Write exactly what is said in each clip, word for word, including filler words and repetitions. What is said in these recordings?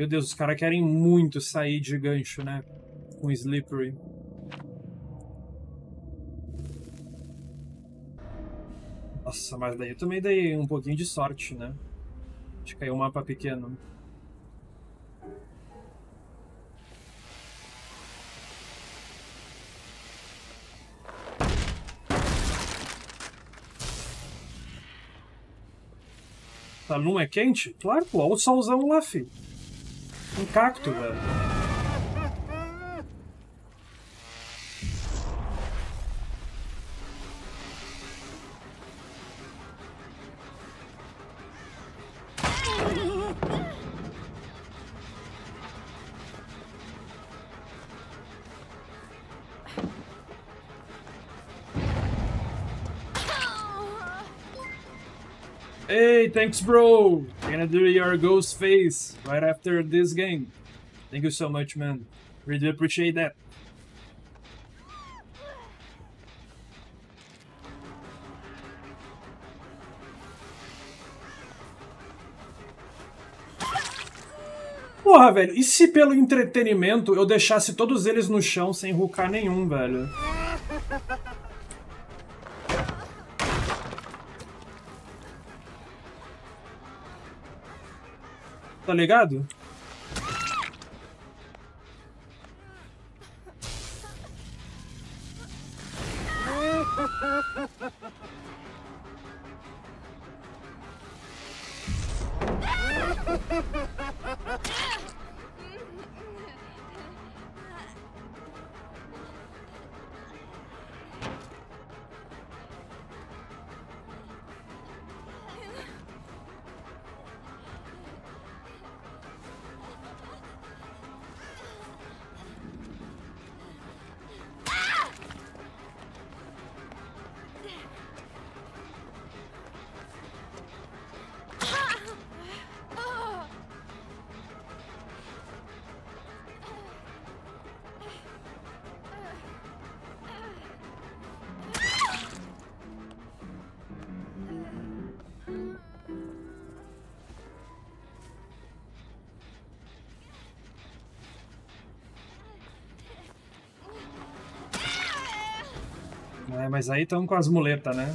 Meu Deus, os caras querem muito sair de gancho, né? Com Slippery. Nossa, mas daí eu também dei um pouquinho de sorte, né? Acho que caiu um mapa pequeno. A lua é quente? Claro, pô. Olha o solzão lá, fi. Um cacto, velho. Hey, thanks, bro. Gonna do your ghost face right after this game. Thank you so much, man. Really appreciate that. Porra, velho, e se pelo entretenimento eu deixasse todos eles no chão sem rucar nenhum, velho? Tá ligado? É, mas aí estão com as muletas, né?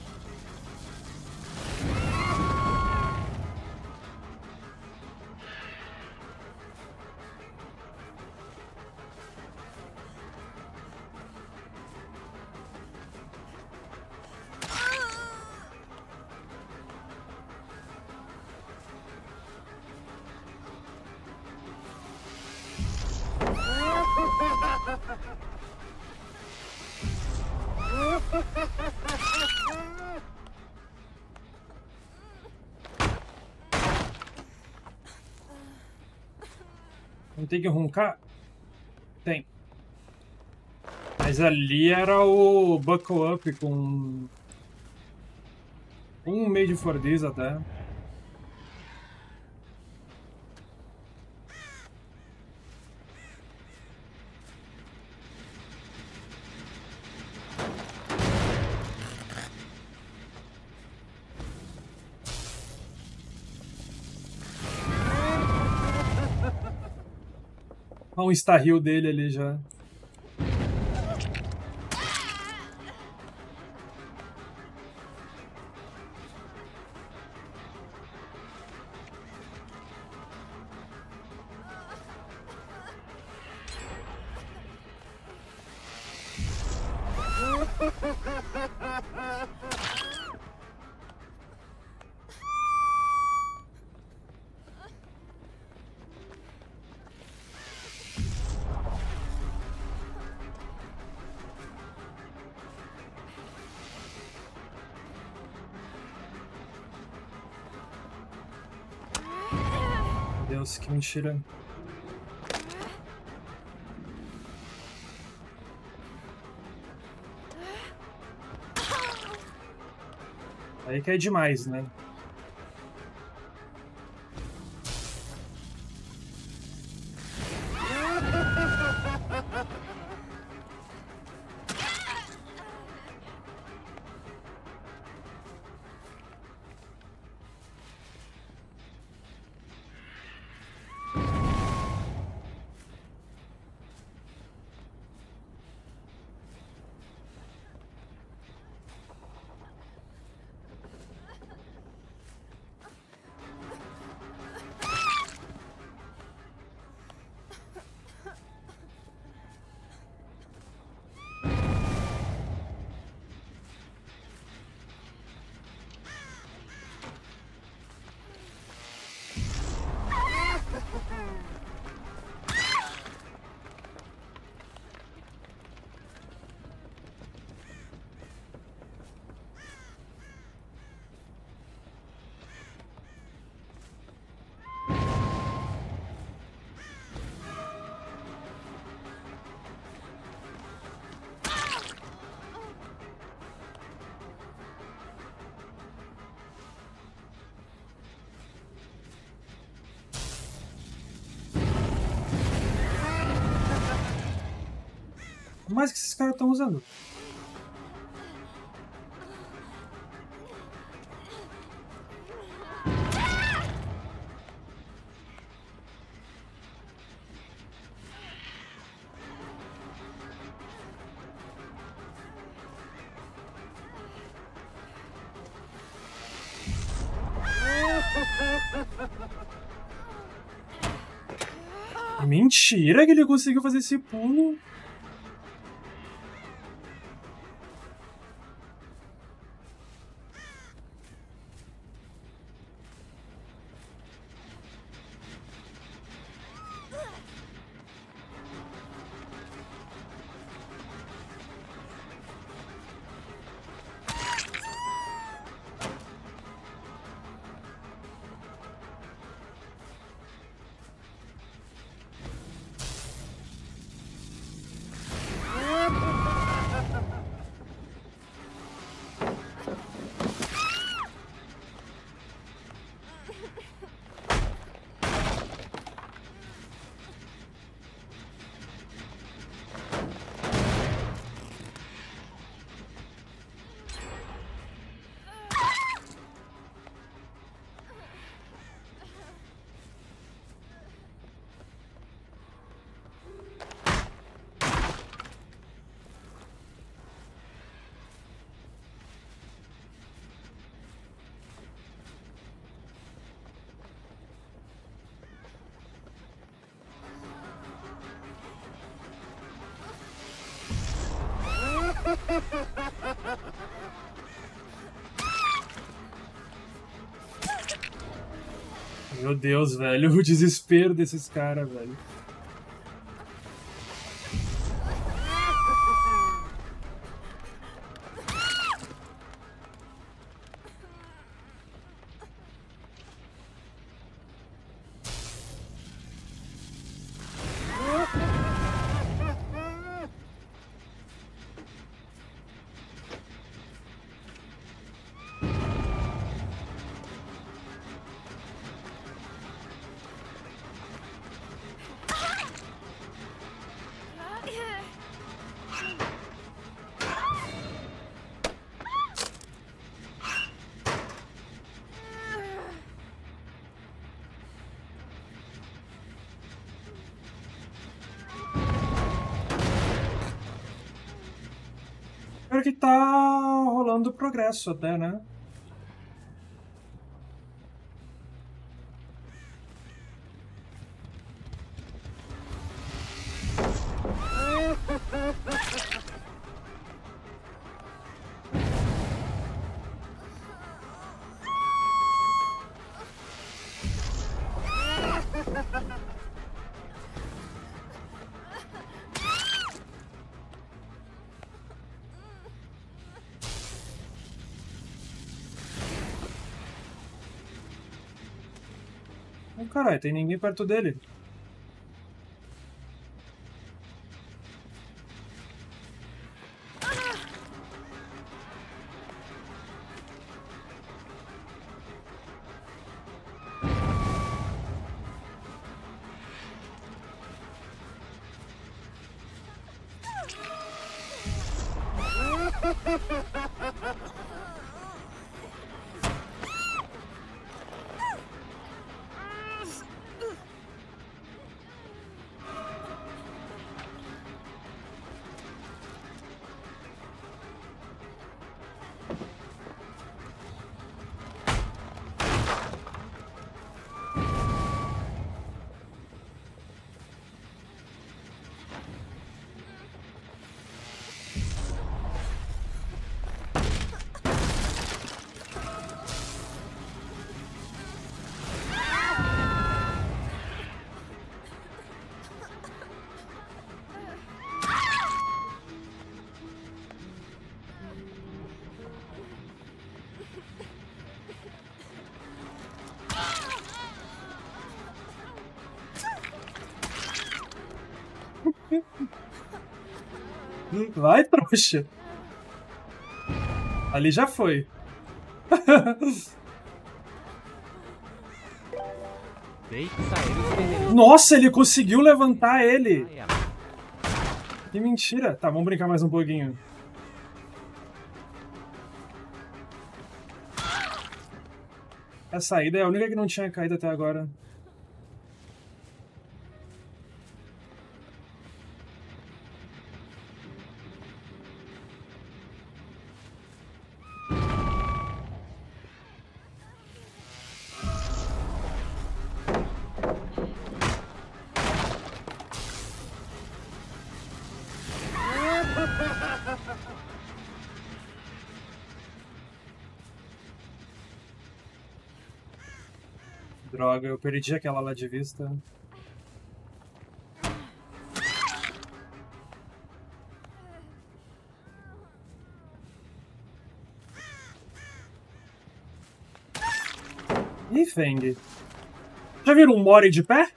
Não tem que roncar? Tem. Mas ali era o Buckle Up com um Made for This até. Olha um Starhill dele ali já. Deus, que mentira. Aí que é demais, né? mais que esses caras estão usando? Mentira que ele conseguiu fazer esse pulo. Meu Deus, velho, o desespero desses caras, velho. Espero que tá rolando progresso até, né? Oh, caralho, tem ninguém perto dele. Vai, trouxa. Ali já foi. Nossa, ele conseguiu levantar ele. Que mentira. Tá, vamos brincar mais um pouquinho. A saída é a única que não tinha caído até agora. Droga, eu perdi aquela lá de vista. Ih, Feng. Já viram um Mori de pé?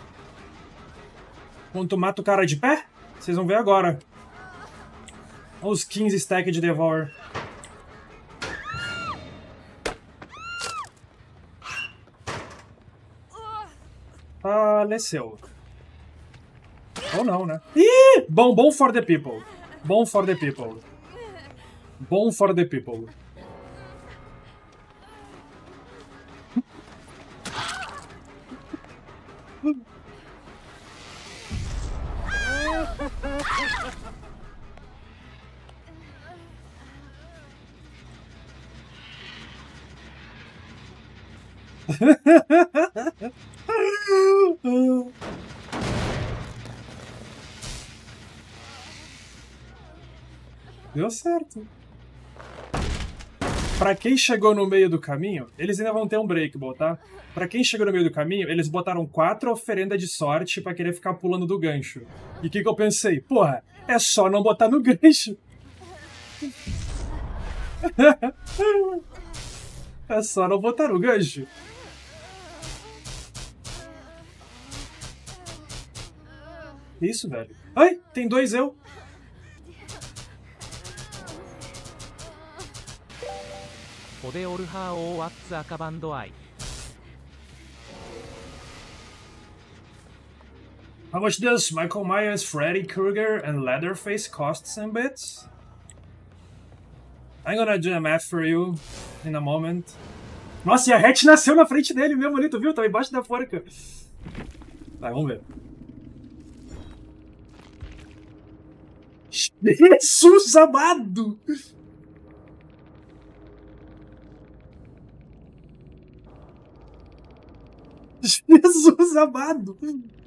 Quando tu mata o cara de pé? Vocês vão ver agora. Olha os quinze stacks de Devour. Faleceu. Ou não, né? Ih! Bom, bom for the people. Bom for the people. Bom for the people. Deu certo. Pra quem chegou no meio do caminho, eles ainda vão ter um breakable, tá? Pra quem chegou no meio do caminho, eles botaram quatro oferendas de sorte pra querer ficar pulando do gancho. E o que, que eu pensei? Porra, é só não botar no gancho. É só não botar no gancho. Isso, velho. Ai, tem dois eu. How much does Michael Myers, Freddy Krueger, and Leatherface cost some bits? I'm gonna do the math for you in a moment. Nossa, e a Hatch nasceu na frente dele mesmo ali, tu viu? Tava embaixo da forca. Vai, vamos ver. Jesus amado! Jesus amado!